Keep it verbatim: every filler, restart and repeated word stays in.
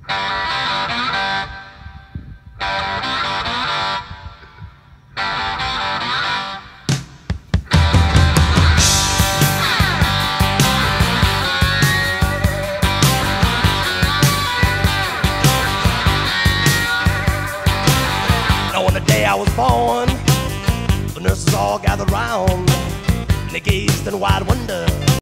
Now on the day I was born, the nurses all gathered round, and they gazed in wide wonder